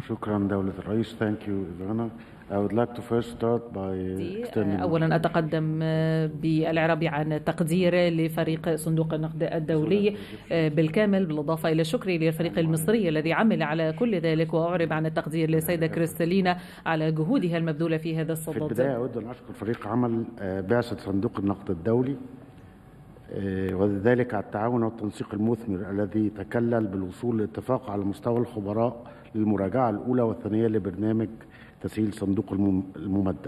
شكرا دولة الرئيس. Thank you, Ivana. I would like to first start by extending. أولا أتقدم بالإعراب عن تقدير لفريق صندوق النقد الدولي بالكامل، بالإضافة إلى شكري للفريق المصري الذي عمل على كل ذلك، وأعرب عن التقدير للسيدة كريستالينا على جهودها المبذولة في هذا الصدد. في البداية أود أن أشكر فريق عمل بعثة صندوق النقد الدولي، وذلك على التعاون والتنسيق المثمر الذي تكلل بالوصول لاتفاق على مستوى الخبراء للمراجعة الأولى والثانية لبرنامج تسهيل صندوق الممدد.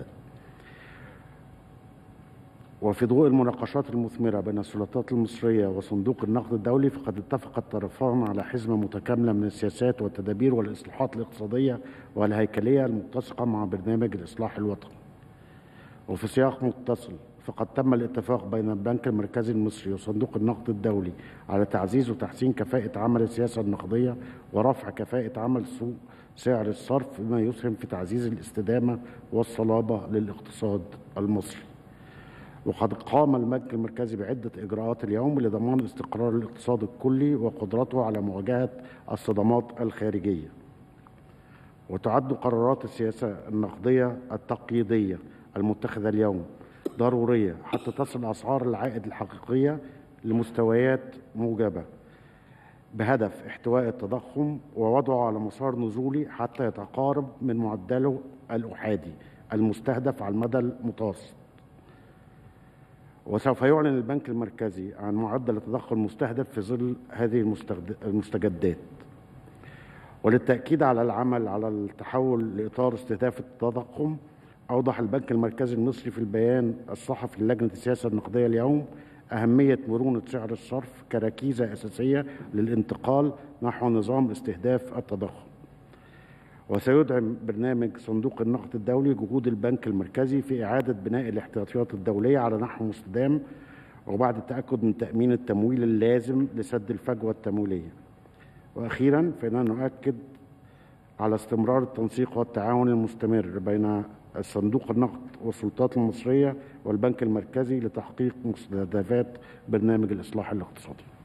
وفي ضوء المناقشات المثمرة بين السلطات المصرية وصندوق النقد الدولي، فقد اتفق الطرفان على حزمة متكاملة من السياسات والتدابير والإصلاحات الاقتصادية والهيكلية المتسقة مع برنامج الإصلاح الوطني. وفي سياق متصل، فقد تم الاتفاق بين البنك المركزي المصري وصندوق النقد الدولي على تعزيز وتحسين كفاءة عمل السياسة النقدية ورفع كفاءة عمل سوق سعر الصرف، بما يسهم في تعزيز الاستدامة والصلابة للاقتصاد المصري. وقد قام البنك المركزي بعدة إجراءات اليوم لضمان استقرار الاقتصاد الكلي وقدرته على مواجهة الصدمات الخارجية. وتعد قرارات السياسة النقدية التقييدية المتخذة اليوم ضرورية حتى تصل أسعار العائد الحقيقية لمستويات موجبة، بهدف احتواء التضخم ووضعه على مسار نزولي حتى يتقارب من معدله الأحادي المستهدف على المدى المتوسط. وسوف يعلن البنك المركزي عن معدل التضخم المستهدف في ظل هذه المستجدات. وللتأكيد على العمل على التحول لإطار استهداف التضخم، أوضح البنك المركزي المصري في البيان الصحفي للجنة السياسة النقدية اليوم أهمية مرونة سعر الصرف كركيزة أساسية للانتقال نحو نظام استهداف التضخم. وسيدعم برنامج صندوق النقد الدولي جهود البنك المركزي في إعادة بناء الاحتياطيات الدولية على نحو مستدام، وبعد التأكد من تأمين التمويل اللازم لسد الفجوة التمويلية. وأخيرا، فإننا نؤكد على استمرار التنسيق والتعاون المستمر بين الصندوق النقد والسلطات المصرية والبنك المركزي لتحقيق مستهدفات برنامج الإصلاح الاقتصادي.